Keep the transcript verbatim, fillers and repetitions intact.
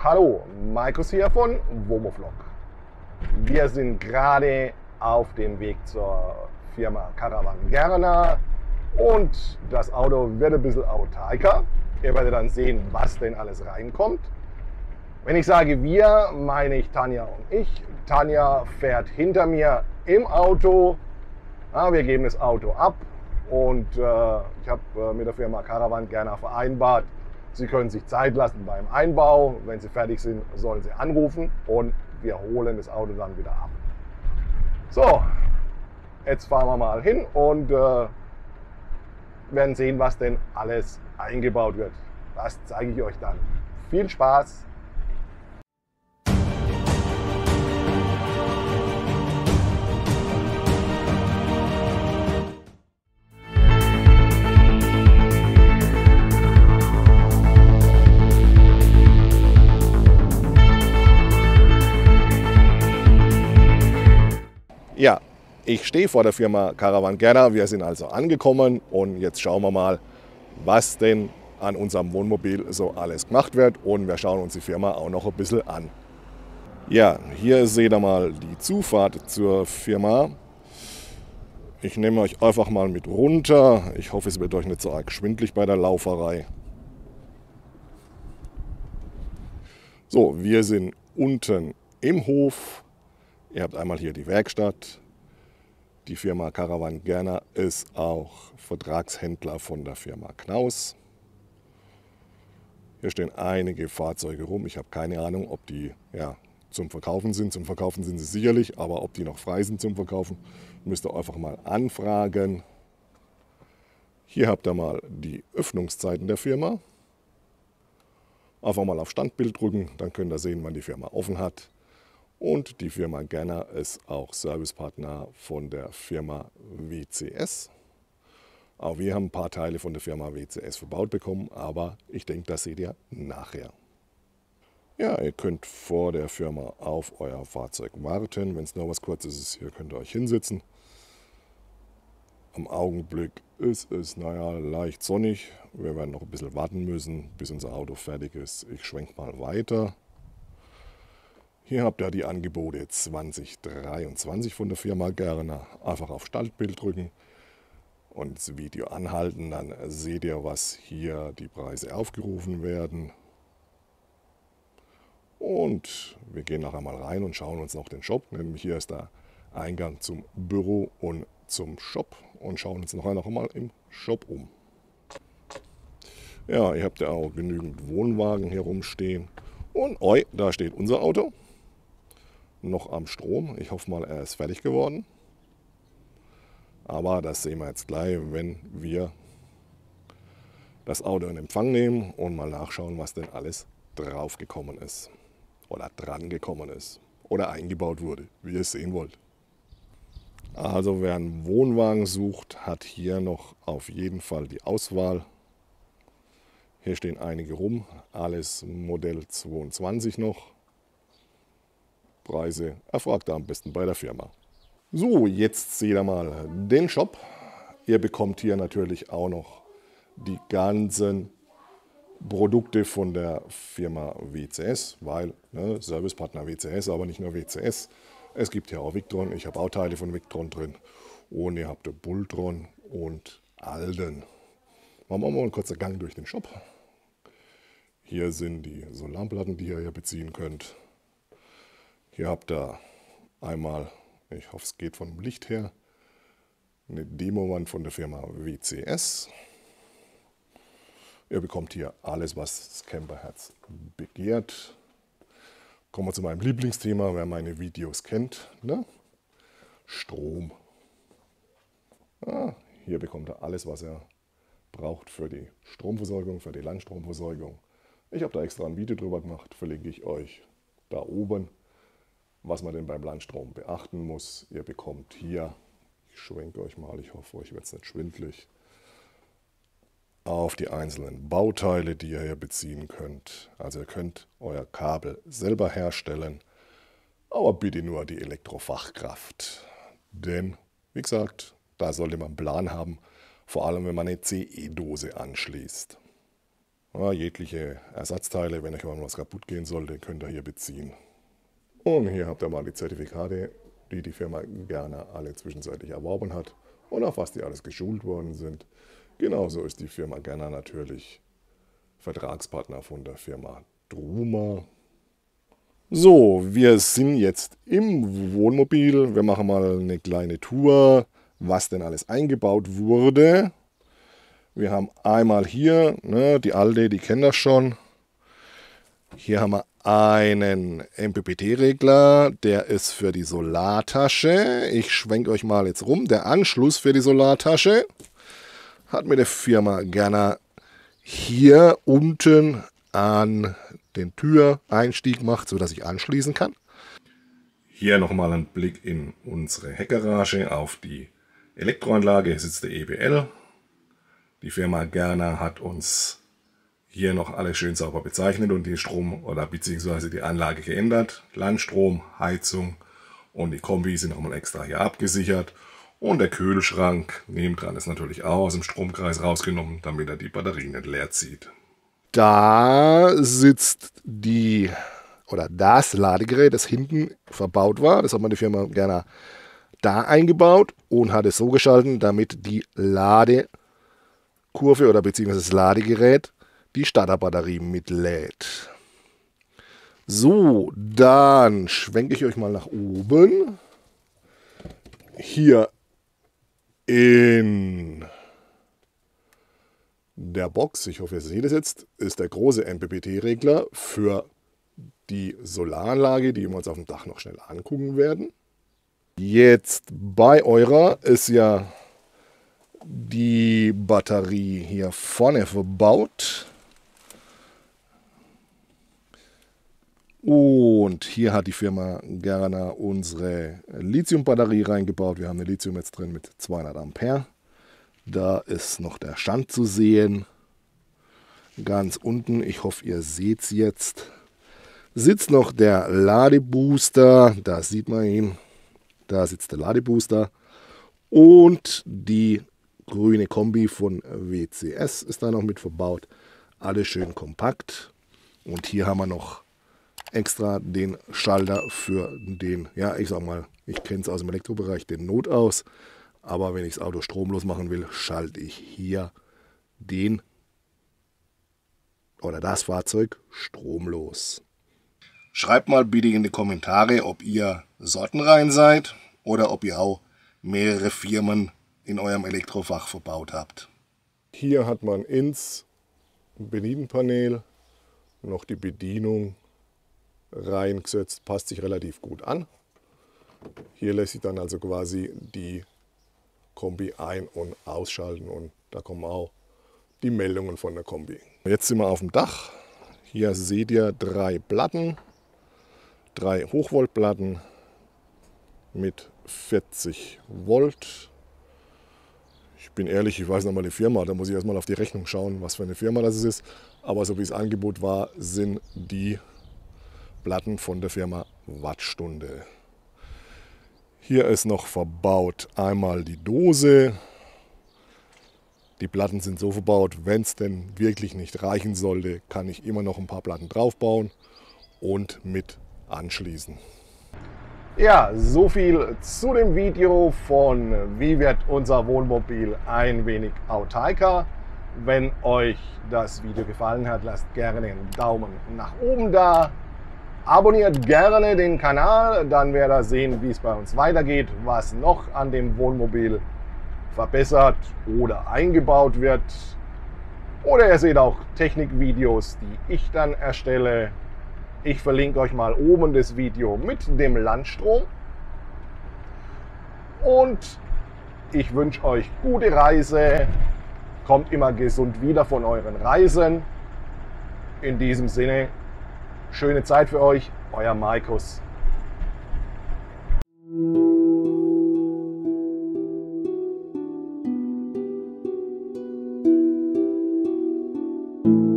Hallo, Markus hier von Womovlog. Wir sind gerade auf dem Weg zur Firma Caravan Gerner und das Auto wird ein bisschen autarker. Ihr werdet dann sehen, was denn alles reinkommt. Wenn ich sage wir, meine ich Tanja und ich. Tanja fährt hinter mir im Auto. Ja, wir geben das Auto ab und äh, ich habe äh, mit der Firma Caravan Gerner vereinbart, Sie können sich Zeit lassen beim Einbau. Wenn Sie fertig sind, sollen Sie anrufen und wir holen das Auto dann wieder ab. So, jetzt fahren wir mal hin und äh, werden sehen, was denn alles eingebaut wird. Das zeige ich euch dann. Viel Spaß! Ja, ich stehe vor der Firma Caravan Gerner. Wir sind also angekommen und jetzt schauen wir mal, was denn an unserem Wohnmobil so alles gemacht wird und wir schauen uns die Firma auch noch ein bisschen an. Ja, hier seht ihr mal die Zufahrt zur Firma. Ich nehme euch einfach mal mit runter. Ich hoffe, es wird euch nicht so arg schwindelig bei der Lauferei. So, wir sind unten im Hof. Ihr habt einmal hier die Werkstatt. Die Firma Caravan Gerner ist auch Vertragshändler von der Firma Knaus. Hier stehen einige Fahrzeuge rum. Ich habe keine Ahnung, ob die ja, zum Verkaufen sind. Zum Verkaufen sind sie sicherlich, aber ob die noch frei sind zum Verkaufen, müsst ihr einfach mal anfragen. Hier habt ihr mal die Öffnungszeiten der Firma. Einfach mal auf Standbild drücken, dann könnt ihr sehen, wann die Firma offen hat. Und die Firma Gerner ist auch Servicepartner von der Firma W C S. Auch wir haben ein paar Teile von der Firma W C S verbaut bekommen, aber ich denke, das seht ihr nachher. Ja, ihr könnt vor der Firma auf euer Fahrzeug warten. Wenn es noch was Kurzes ist, hier könnt ihr euch hinsetzen. Am Augenblick ist es, naja, leicht sonnig. Wir werden noch ein bisschen warten müssen, bis unser Auto fertig ist. Ich schwenke mal weiter. Hier habt ihr die Angebote zwanzig dreiundzwanzig von der Firma Gerner. Einfach auf Startbild drücken und das Video anhalten, dann seht ihr, was hier die Preise aufgerufen werden. Und wir gehen nachher mal rein und schauen uns noch den Shop, nämlich hier ist der Eingang zum Büro und zum Shop und schauen uns nachher noch einmal im Shop um. Ja, ihr habt ja auch genügend Wohnwagen hier rumstehen und oi, da steht unser Auto. Noch am Strom. Ich hoffe mal, er ist fertig geworden. Aber das sehen wir jetzt gleich, wenn wir das Auto in Empfang nehmen und mal nachschauen, was denn alles drauf gekommen ist. Oder dran gekommen ist. Oder eingebaut wurde, wie ihr es sehen wollt. Also wer einen Wohnwagen sucht, hat hier noch auf jeden Fall die Auswahl. Hier stehen einige rum. Alles Modell zweiundzwanzig noch. Preise erfragt ihr am besten bei der Firma. So, jetzt seht ihr mal den Shop. Ihr bekommt hier natürlich auch noch die ganzen Produkte von der Firma W C S, weil ne, Servicepartner W C S, aber nicht nur W C S. Es gibt hier auch Victron, ich habe auch Teile von Victron drin. Und ihr habt Bultron und Alden. Machen wir mal einen kurzen Gang durch den Shop. Hier sind die Solarplatten, die ihr hier beziehen könnt. Hier habt ihr einmal, ich hoffe es geht vom Licht her, eine Demowand von der Firma W C S. Ihr bekommt hier alles, was das Camperherz begehrt. Kommen wir zu meinem Lieblingsthema, wer meine Videos kennt, ne? Strom. Ah, hier bekommt ihr alles, was ihr braucht für die Stromversorgung, für die Landstromversorgung. Ich habe da extra ein Video drüber gemacht, verlinke ich euch da oben. Was man denn beim Landstrom beachten muss. Ihr bekommt hier, ich schwenke euch mal, ich hoffe, euch wird es nicht schwindelig, auf die einzelnen Bauteile, die ihr hier beziehen könnt. Also ihr könnt euer Kabel selber herstellen, aber bitte nur die Elektrofachkraft. Denn, wie gesagt, da sollte man einen Plan haben, vor allem wenn man eine C E-Dose anschließt. Ja, jegliche Ersatzteile, wenn euch mal was kaputt gehen sollte, könnt ihr hier beziehen. Und hier habt ihr mal die Zertifikate, die die Firma Gerner alle zwischenzeitlich erworben hat und auf was die alles geschult worden sind. Genauso ist die Firma Gerner natürlich Vertragspartner von der Firma Druma. So, wir sind jetzt im Wohnmobil. Wir machen mal eine kleine Tour, was denn alles eingebaut wurde. Wir haben einmal hier, ne, die alte, die kennt das schon. Hier haben wir einen M P P T-Regler, der ist für die Solartasche. Ich schwenke euch mal jetzt rum. Der Anschluss für die Solartasche hat mir die Firma Gerner hier unten an den Türeinstieg gemacht, sodass ich anschließen kann. Hier nochmal ein Blick in unsere Heckgarage auf die Elektroanlage. Hier sitzt der E B L. Die Firma Gerner hat uns hier noch alles schön sauber bezeichnet und den Strom oder beziehungsweise die Anlage geändert. Landstrom, Heizung und die Kombi sind nochmal extra hier abgesichert. Und der Kühlschrank nebendran ist natürlich auch aus dem Stromkreis rausgenommen, damit er die Batterie nicht leer zieht. Da sitzt die oder das Ladegerät, das hinten verbaut war. Das hat man die Firma Gerner da eingebaut und hat es so geschalten, damit die Ladekurve oder beziehungsweise das Ladegerät die Starterbatterie mitlädt. So, dann schwenke ich euch mal nach oben. Hier in der Box, ich hoffe, ihr seht es jetzt, ist der große M P P T-Regler für die Solaranlage, die wir uns auf dem Dach noch schnell angucken werden. Jetzt bei eurer ist ja die Batterie hier vorne verbaut. Und hier hat die Firma Gerner unsere Lithium-Batterie reingebaut. Wir haben eine Lithium jetzt drin mit zweihundert Ampere. Da ist noch der Stand zu sehen. Ganz unten, ich hoffe, ihr seht es jetzt, sitzt noch der Ladebooster. Da sieht man ihn. Da sitzt der Ladebooster. Und die grüne Kombi von W C S ist da noch mit verbaut. Alles schön kompakt. Und hier haben wir noch extra den Schalter für den, ja, ich sag mal, ich kenne es aus dem Elektrobereich, den Notaus. Aber wenn ich das Auto stromlos machen will, schalte ich hier den oder das Fahrzeug stromlos. Schreibt mal bitte in die Kommentare, ob ihr sortenrein seid oder ob ihr auch mehrere Firmen in eurem Elektrofach verbaut habt. Hier hat man ins Bedienpanel noch die Bedienung reingesetzt, passt sich relativ gut an. Hier lässt sich dann also quasi die Kombi ein- und ausschalten und da kommen auch die Meldungen von der Kombi. Jetzt sind wir auf dem Dach. Hier seht ihr drei Platten, drei Hochvoltplatten mit vierzig Volt. Ich bin ehrlich, ich weiß noch mal die Firma, da muss ich erstmal auf die Rechnung schauen, was für eine Firma das ist. Aber so wie das Angebot war, sind die Platten von der Firma Wattstunde. Hier ist noch verbaut einmal die Dose. Die Platten sind so verbaut, wenn es denn wirklich nicht reichen sollte, kann ich immer noch ein paar Platten draufbauen und mit anschließen. Ja, so viel zu dem Video von Wie wird unser Wohnmobil ein wenig autarker. Wenn euch das Video gefallen hat, lasst gerne einen Daumen nach oben da. Abonniert gerne den Kanal, dann werdet ihr sehen, wie es bei uns weitergeht, was noch an dem Wohnmobil verbessert oder eingebaut wird. Oder ihr seht auch Technikvideos, die ich dann erstelle. Ich verlinke euch mal oben das Video mit dem Landstrom. Und ich wünsche euch gute Reise. Kommt immer gesund wieder von euren Reisen. In diesem Sinne, schöne Zeit für euch, euer Markus. Thank you.